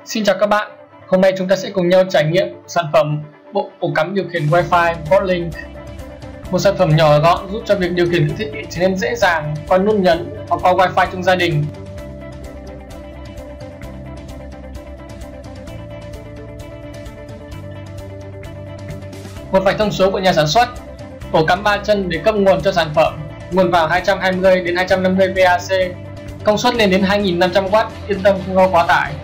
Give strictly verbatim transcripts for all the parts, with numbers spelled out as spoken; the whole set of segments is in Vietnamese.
Xin chào các bạn, hôm nay chúng ta sẽ cùng nhau trải nghiệm sản phẩm bộ ổ cắm điều khiển Wi-Fi Botlink. Một sản phẩm nhỏ gọn giúp cho việc điều khiển các thiết bị trở nên dễ dàng qua nút nhấn hoặc qua Wi-Fi trong gia đình. Một vài thông số của nhà sản xuất: ổ cắm ba chân để cấp nguồn cho sản phẩm, nguồn vào hai trăm hai mươi đến hai trăm năm mươi vê a xê, công suất lên đến hai nghìn năm trăm oát, yên tâm không lo quá tải.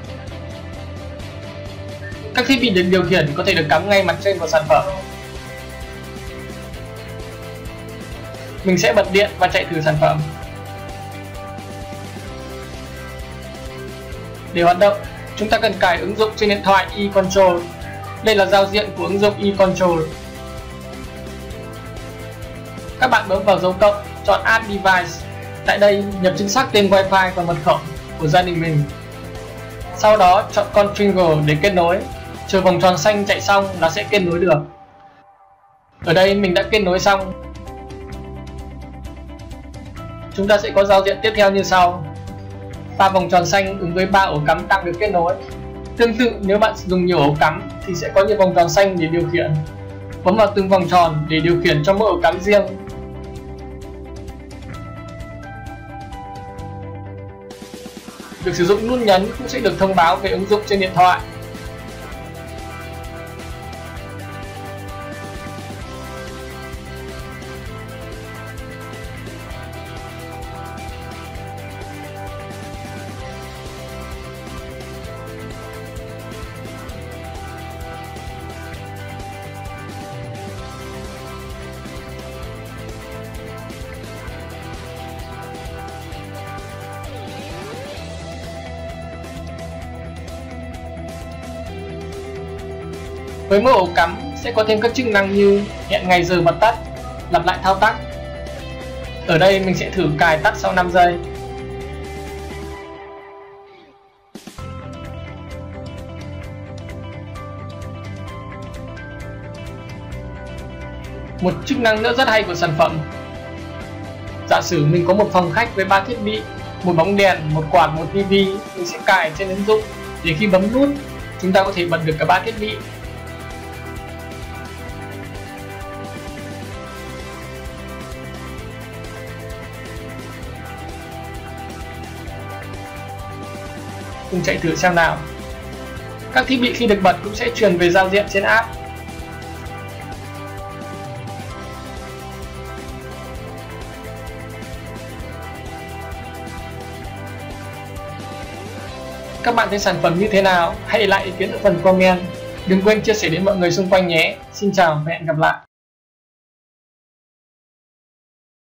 Các thiết bị được điều khiển có thể được cắm ngay mặt trên của sản phẩm. Mình sẽ bật điện và chạy thử sản phẩm. Để hoạt động, chúng ta cần cài ứng dụng trên điện thoại eControl. Đây là giao diện của ứng dụng eControl. Các bạn bấm vào dấu cộng, chọn Add Device. Tại đây, nhập chính xác tên Wi-Fi và mật khẩu của gia đình mình. Sau đó, chọn Configure để kết nối. Chờ vòng tròn xanh chạy xong là sẽ kết nối được. Ở đây mình đã kết nối xong. Chúng ta sẽ có giao diện tiếp theo như sau. ba vòng tròn xanh ứng với ba ổ cắm đang được kết nối. Tương tự, nếu bạn dùng nhiều ổ cắm thì sẽ có nhiều vòng tròn xanh để điều khiển. Bấm vào từng vòng tròn để điều khiển cho mỗi ổ cắm riêng. Việc sử dụng nút nhấn cũng sẽ được thông báo về ứng dụng trên điện thoại. Với mỗi ổ cắm sẽ có thêm các chức năng như hẹn ngày giờ bật tắt, lặp lại thao tác. Ở đây mình sẽ thử cài tắt sau năm giây. Một chức năng nữa rất hay của sản phẩm. Giả sử mình có một phòng khách với ba thiết bị, một bóng đèn, một quạt, một tivi, mình sẽ cài trên ứng dụng để khi bấm nút, chúng ta có thể bật được cả ba thiết bị. Cùng chạy thử xem nào. Các thiết bị khi được bật cũng sẽ truyền về giao diện trên app. Các bạn thấy sản phẩm như thế nào? Hãy để lại ý kiến ở phần comment. Đừng quên chia sẻ đến mọi người xung quanh nhé. Xin chào và hẹn gặp lại.